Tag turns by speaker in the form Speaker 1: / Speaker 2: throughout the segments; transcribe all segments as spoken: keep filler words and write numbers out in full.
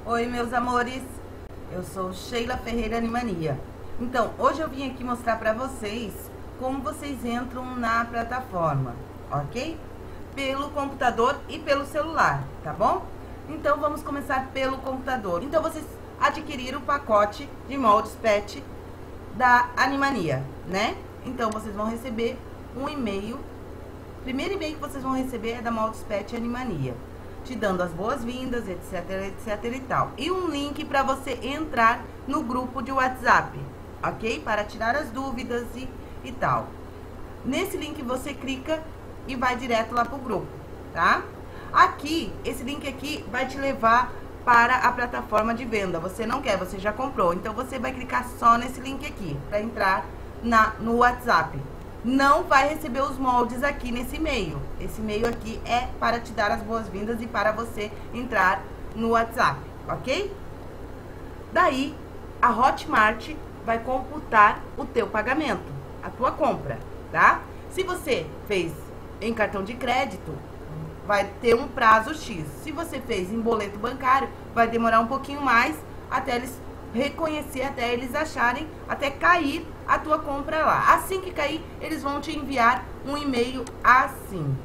Speaker 1: Oi, meus amores, eu sou Sheila Ferreira Animania. Então, hoje eu vim aqui mostrar pra vocês como vocês entram na plataforma, ok? Pelo computador e pelo celular, tá bom? Então, vamos começar pelo computador. Então, vocês adquiriram o pacote de moldes pet da Animania, né? Então, vocês vão receber um e-mail. O primeiro e-mail que vocês vão receber é da Moldes Pet Animania, te dando as boas-vindas, etc, etc e tal. E um link para você entrar no grupo de WhatsApp, ok? Para tirar as dúvidas e, e tal. Nesse link você clica e vai direto lá pro grupo, tá? Aqui, esse link aqui vai te levar para a plataforma de venda. Você não quer, você já comprou. Então, você vai clicar só nesse link aqui, para entrar na, no WhatsApp. Não vai receber os moldes aqui nesse e-mail. Esse e-mail aqui é para te dar as boas-vindas e para você entrar no WhatsApp, ok? Daí, a Hotmart vai computar o teu pagamento, a tua compra, tá? Se você fez em cartão de crédito, vai ter um prazo X. Se você fez em boleto bancário, vai demorar um pouquinho mais até eles reconhecer, até eles acharem, até cair a tua compra lá. Assim que cair, eles vão te enviar um e-mail assim.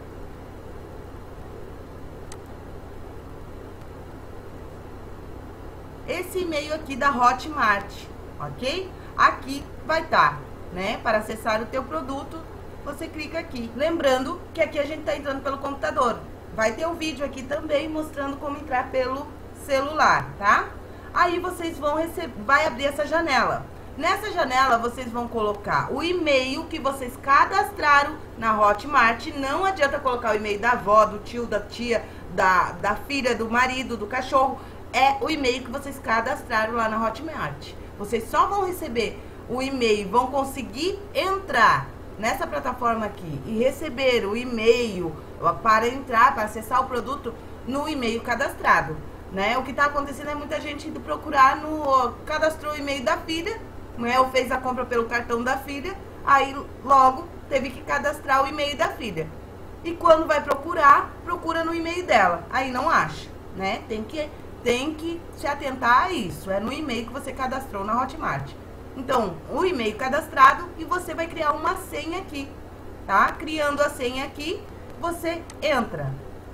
Speaker 1: Esse e-mail aqui da Hotmart, ok? Aqui vai estar, né? Para acessar o teu produto, você clica aqui. Lembrando que aqui a gente tá entrando pelo computador. Vai ter um vídeo aqui também mostrando como entrar pelo celular, tá? Aí vocês vão receber, vai abrir essa janela. Nessa janela vocês vão colocar o e-mail que vocês cadastraram na Hotmart. Não adianta colocar o e-mail da avó, do tio, da tia, da, da filha, do marido, do cachorro. É o e-mail que vocês cadastraram lá na Hotmart. Vocês só vão receber o e-mail, vão conseguir entrar nessa plataforma aqui e receber o e-mail para entrar, para acessar o produto no e-mail cadastrado, né? O que tá acontecendo é muita gente indo procurar no... Cadastrou o e-mail da filha, né? Ou fez a compra pelo cartão da filha, aí logo teve que cadastrar o e-mail da filha. E quando vai procurar, procura no e-mail dela, aí não acha, né? Tem que, tem que se atentar a isso, é no e-mail que você cadastrou na Hotmart. Então, o e-mail cadastrado e você vai criar uma senha aqui, tá? Criando a senha aqui, você entra.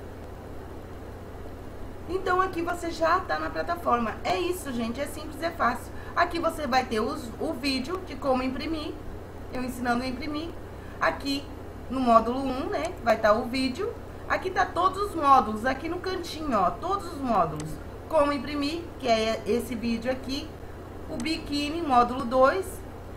Speaker 1: Então, aqui você já tá na plataforma. É isso, gente, é simples, é fácil. Aqui você vai ter os, o vídeo de como imprimir, eu ensinando a imprimir. Aqui, no módulo um, né, vai estar o vídeo. Aqui tá todos os módulos, aqui no cantinho, ó, todos os módulos. Como imprimir, que é esse vídeo aqui. O biquíni, módulo dois,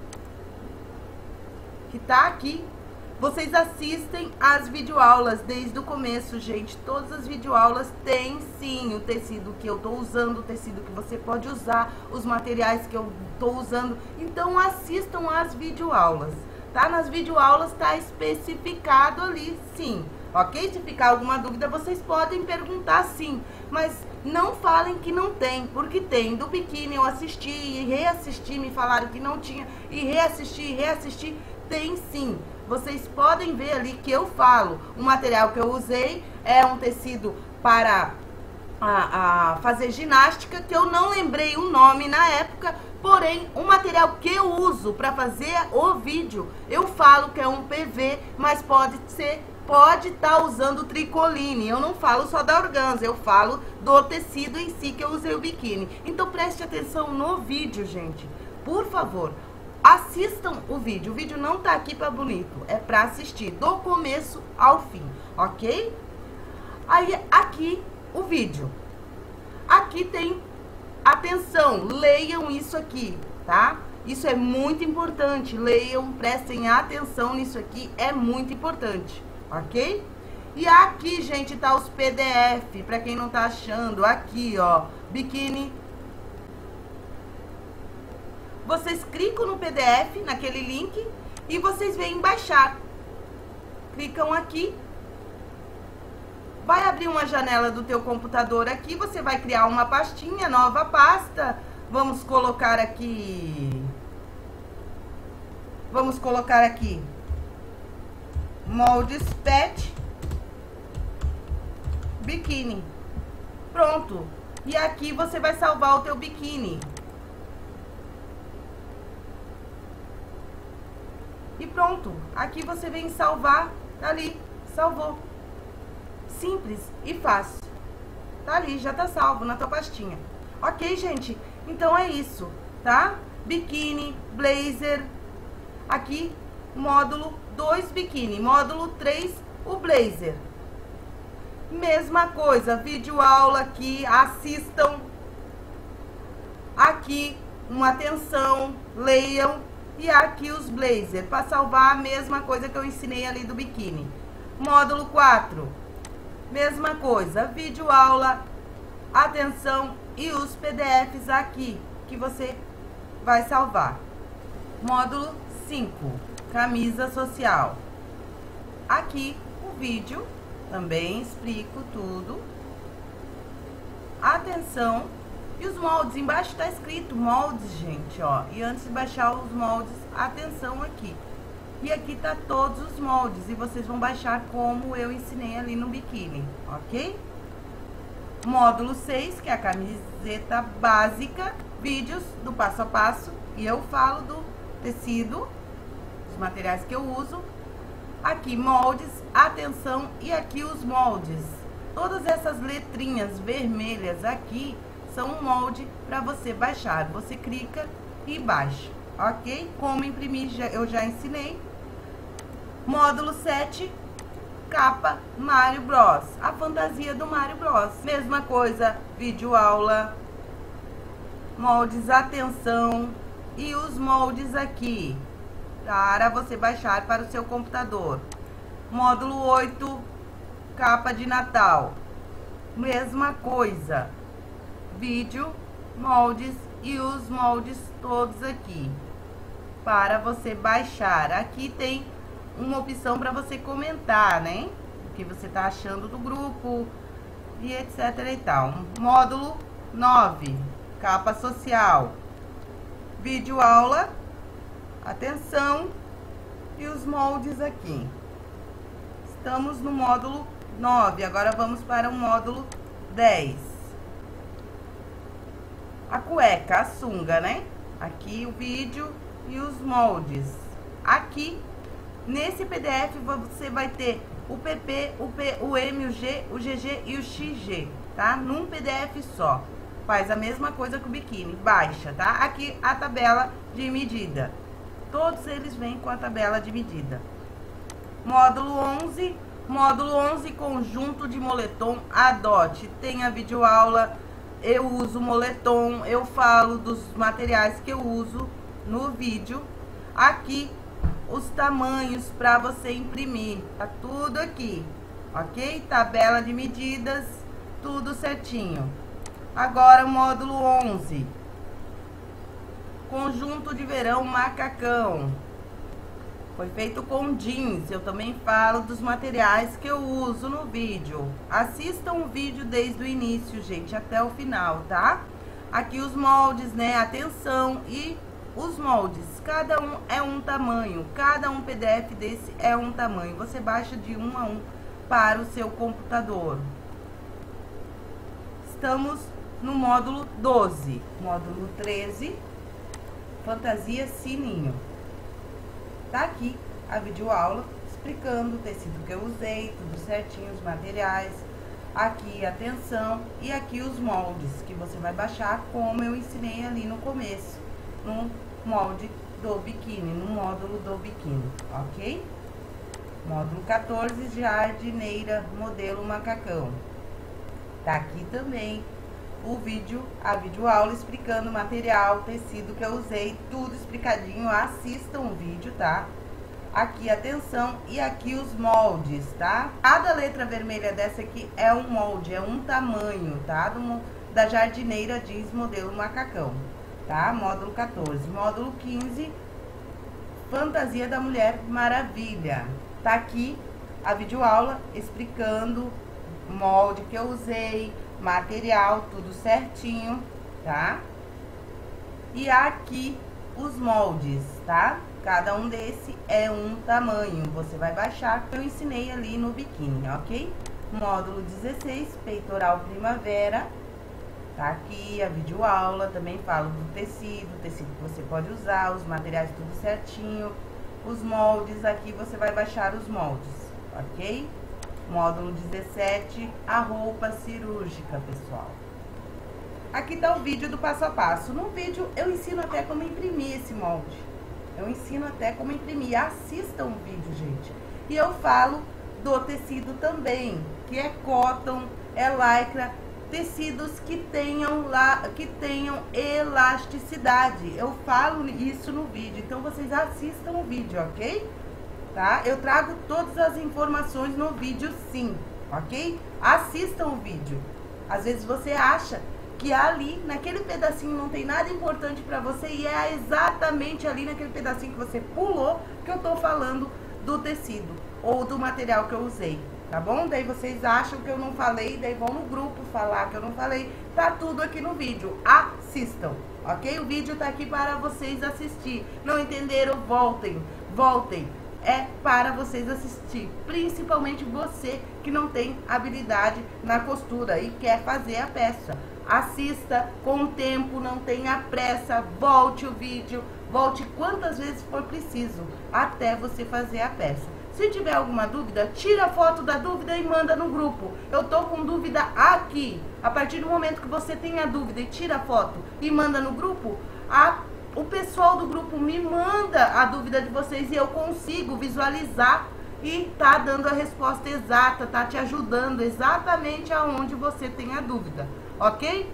Speaker 1: que tá aqui. Vocês assistem as videoaulas desde o começo, gente. Todas as videoaulas têm sim o tecido que eu tô usando, o tecido que você pode usar, os materiais que eu tô usando. Então, assistam as videoaulas, tá? Nas videoaulas tá especificado ali, sim. Ok? Se ficar alguma dúvida, vocês podem perguntar sim. Mas não falem que não tem, porque tem. Do biquíni eu assisti e reassisti, me falaram que não tinha, e reassisti, e reassisti, tem sim. Vocês podem ver ali que eu falo. O material que eu usei é um tecido para a, a fazer ginástica, que eu não lembrei o nome na época, porém, o material que eu uso para fazer o vídeo, eu falo que é um P V, mas pode ser... Pode estar usando tricoline. Eu não falo só da organza, eu falo do tecido em si que eu usei o biquíni. Então preste atenção no vídeo, gente. Por favor, assistam o vídeo. O vídeo não tá aqui para bonito, é para assistir do começo ao fim, ok? Aí aqui o vídeo. Aqui tem atenção, leiam isso aqui, tá? Isso é muito importante. Leiam, prestem atenção nisso aqui, é muito importante. Ok? E aqui, gente, tá os P D F, pra quem não tá achando. Aqui, ó, biquíni. Vocês clicam no P D F, naquele link, e vocês vêm baixar. Clicam aqui. Vai abrir uma janela do teu computador aqui, você vai criar uma pastinha, nova pasta. Vamos colocar aqui... Vamos colocar aqui... Moldes Pet Biquíni. Pronto. E aqui você vai salvar o teu biquíni. E pronto, aqui você vem salvar, tá ali, salvou. Simples e fácil. Tá ali, já tá salvo na tua pastinha. Ok, gente? Então é isso, tá? Biquíni, blazer. Aqui, módulo dois biquíni, módulo três o blazer. Mesma coisa, vídeo aula aqui, assistam. Aqui, uma atenção, leiam. E aqui os blazer, para salvar a mesma coisa que eu ensinei ali do biquíni. Módulo quatro, mesma coisa, vídeo aula, atenção e os P D Fs aqui, que você vai salvar. Módulo cinco, camisa social. Aqui o vídeo, também explico tudo. Atenção. E os moldes, embaixo tá escrito moldes, gente, ó. E antes de baixar os moldes, atenção aqui. E aqui tá todos os moldes. E vocês vão baixar como eu ensinei ali no biquíni, ok? Módulo seis, que é a camiseta básica. Vídeos do passo a passo. E eu falo do tecido, os materiais que eu uso. Aqui, moldes, atenção. E aqui os moldes. Todas essas letrinhas vermelhas aqui são um molde para você baixar. Você clica e baixa, ok? Como imprimir, já, eu já ensinei. Módulo sete, capa Mario Bros. A fantasia do Mario Bros. Mesma coisa, vídeo aula, moldes, atenção e os moldes aqui para você baixar para o seu computador. Módulo oito, capa de Natal. Mesma coisa. Vídeo, moldes e os moldes todos aqui para você baixar. Aqui tem uma opção para você comentar, né? O que você tá achando do grupo e etc e tal. Módulo nove, capa social. Vídeo aula, atenção e os moldes aqui. Estamos no módulo nove, agora vamos para o módulo dez. A cueca, a sunga, né? Aqui o vídeo e os moldes. Aqui, nesse P D F, você vai ter o P P, o, P, o M, o G, o G G e o X G, tá? Num P D F só. Faz a mesma coisa que o biquíni, baixa, tá? Aqui a tabela de medida. Todos eles vêm com a tabela de medida. Módulo onze, módulo onze, conjunto de moletom Adote. Tem a videoaula. Eu uso moletom, eu falo dos materiais que eu uso no vídeo. Aqui, os tamanhos para você imprimir. Tá tudo aqui, ok? Tabela de medidas, tudo certinho. Agora, o módulo onze. Conjunto de verão macacão. Foi feito com jeans. Eu também falo dos materiais que eu uso no vídeo. Assistam o vídeo desde o início, gente, até o final, tá? Aqui os moldes, né? Atenção e os moldes. Cada um é um tamanho. Cada um P D F desse é um tamanho. Você baixa de um a um para o seu computador. Estamos no módulo doze. Módulo treze. Fantasia sininho. Tá aqui a videoaula explicando o tecido que eu usei, tudo certinho, os materiais. Aqui atenção e aqui os moldes que você vai baixar, como eu ensinei ali no começo, no molde do biquíni, no módulo do biquíni, ok? Módulo quatorze, jardineira, modelo macacão. Tá aqui também o vídeo, a videoaula explicando o material, tecido que eu usei, tudo explicadinho. Assistam o vídeo, tá? Aqui atenção e aqui os moldes, tá? Cada letra vermelha dessa aqui é um molde, é um tamanho, tá? Do, da jardineira jeans modelo macacão, tá? Módulo quatorze. Módulo quinze, fantasia da Mulher Maravilha. Tá aqui a videoaula explicando o molde que eu usei, material, tudo certinho, tá? E aqui os moldes, tá? Cada um desse é um tamanho. Você vai baixar, que eu ensinei ali no biquíni, ok? Módulo dezesseis, peitoral primavera. Tá aqui a videoaula, também falo do tecido, tecido que você pode usar, os materiais tudo certinho. Os moldes, aqui você vai baixar os moldes, ok? Módulo dezessete, a roupa cirúrgica, pessoal. Aqui tá o vídeo do passo a passo. No vídeo eu ensino até como imprimir esse molde. Eu ensino até como imprimir. Assistam o vídeo, gente. E eu falo do tecido também, que é cotton, é lycra, tecidos que tenham, lá, que tenham elasticidade. Eu falo isso no vídeo, então vocês assistam o vídeo, ok? Tá? Eu trago todas as informações no vídeo, sim, ok? Assistam o vídeo. Às vezes você acha que ali, naquele pedacinho, não tem nada importante pra você e é exatamente ali naquele pedacinho que você pulou que eu tô falando do tecido ou do material que eu usei, tá bom? Daí vocês acham que eu não falei, daí vão no grupo falar que eu não falei. Tá tudo aqui no vídeo, assistam, ok? O vídeo tá aqui para vocês assistir. Não entenderam? Voltem, voltem. É para vocês assistir, principalmente você que não tem habilidade na costura e quer fazer a peça. Assista com o tempo, não tenha pressa, volte o vídeo, volte quantas vezes for preciso, até você fazer a peça. Se tiver alguma dúvida, tira a foto da dúvida e manda no grupo. Eu tô com dúvida aqui. A partir do momento que você tem a dúvida e tira a foto e manda no grupo, a, o pessoal do grupo me manda a dúvida de vocês e eu consigo visualizar e tá dando a resposta exata, tá te ajudando exatamente aonde você tem a dúvida. Ok?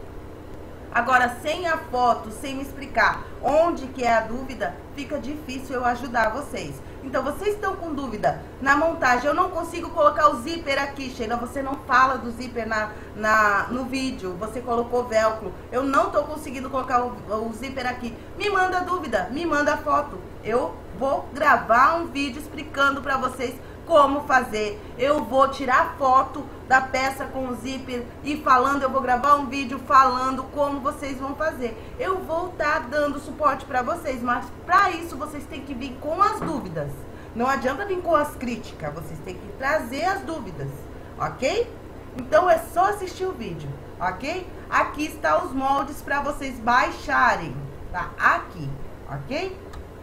Speaker 1: Agora, sem a foto, sem me explicar onde que é a dúvida, fica difícil eu ajudar vocês. Então, vocês estão com dúvida na montagem, eu não consigo colocar o zíper aqui, Sheila, você não fala do zíper na, na, no vídeo, você colocou velcro, eu não tô conseguindo colocar o, o zíper aqui. Me manda dúvida, me manda foto, eu vou gravar um vídeo explicando pra vocês como fazer. Eu vou tirar foto da peça com o zíper e falando, eu vou gravar um vídeo falando como vocês vão fazer. Eu vou estar tá dando suporte para vocês, mas para isso vocês têm que vir com as dúvidas. Não adianta vir com as críticas, vocês têm que trazer as dúvidas, ok? Então é só assistir o vídeo, ok? Aqui está os moldes para vocês baixarem, tá? Aqui, ok?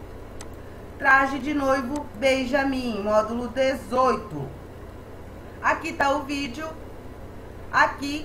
Speaker 1: Traje de noivo Benjamin, módulo dezoito. Aqui tá o vídeo. Aqui,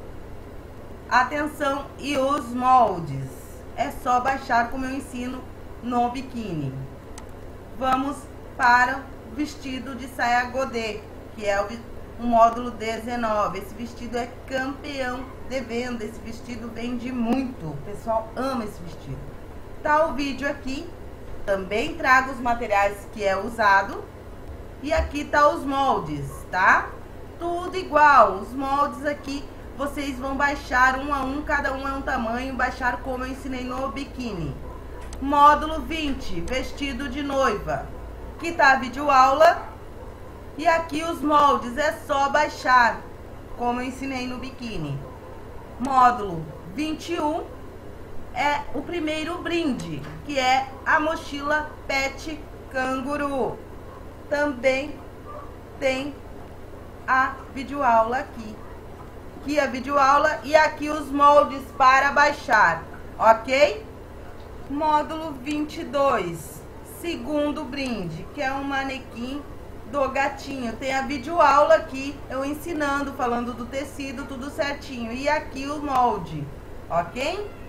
Speaker 1: atenção, e os moldes. É só baixar como eu ensino no biquíni. Vamos para o vestido de saia godê, que é o, o módulo dezenove. Esse vestido é campeão de venda. Esse vestido vende muito. O pessoal ama esse vestido. Tá o vídeo aqui. Também trago os materiais que é usado. E aqui tá os moldes, tá? Tudo igual. Os moldes aqui, vocês vão baixar um a um, cada um é um tamanho, baixar como eu ensinei no biquíni. Módulo vinte, vestido de noiva. Aqui tá a videoaula. E aqui os moldes, é só baixar, como eu ensinei no biquíni. Módulo vinte e um. É o primeiro brinde, que é a mochila pet canguru. Também tem a videoaula aqui. Aqui a videoaula e aqui os moldes para baixar, ok? Módulo vinte e dois, segundo brinde, que é um manequim do gatinho. Tem a videoaula aqui, eu ensinando, falando do tecido, tudo certinho. E aqui o molde, ok?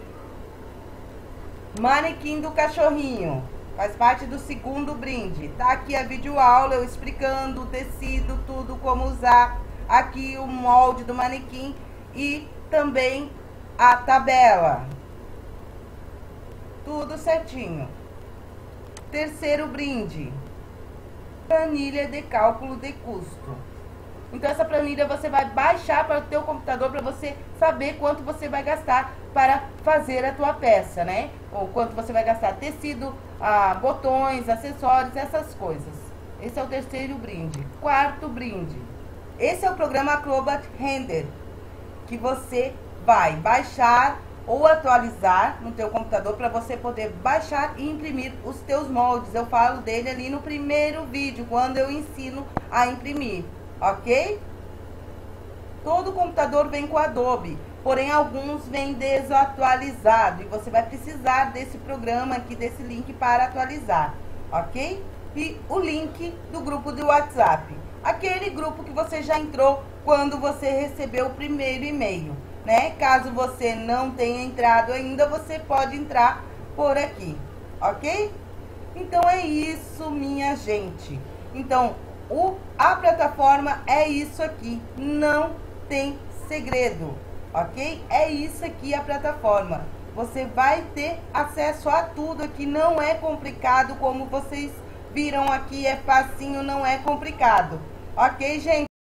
Speaker 1: Manequim do cachorrinho, faz parte do segundo brinde. Tá aqui a videoaula, eu explicando o tecido, tudo, como usar. Aqui o molde do manequim e também a tabela. Tudo certinho. Terceiro brinde, planilha de cálculo de custo. Então essa planilha você vai baixar para o teu computador para você saber quanto você vai gastar para fazer a tua peça, né? Ou quanto você vai gastar tecido, ah, botões, acessórios, essas coisas. Esse é o terceiro brinde. Quarto brinde. Esse é o programa Acrobat Render, que você vai baixar ou atualizar no teu computador para você poder baixar e imprimir os teus moldes. Eu falo dele ali no primeiro vídeo, quando eu ensino a imprimir. Ok? Todo computador vem com Adobe. porém alguns vêm desatualizados e você vai precisar desse programa aqui, desse link para atualizar, ok? E o link do grupo do WhatsApp, aquele grupo que você já entrou quando você recebeu o primeiro e-mail, né? Caso você não tenha entrado ainda, você pode entrar por aqui, ok? Então é isso, minha gente. Então, o, a plataforma é isso aqui, não tem segredo, ok? É isso aqui a plataforma. Você vai ter acesso a tudo aqui, não é complicado como vocês viram aqui, é facinho, não é complicado. Ok, gente?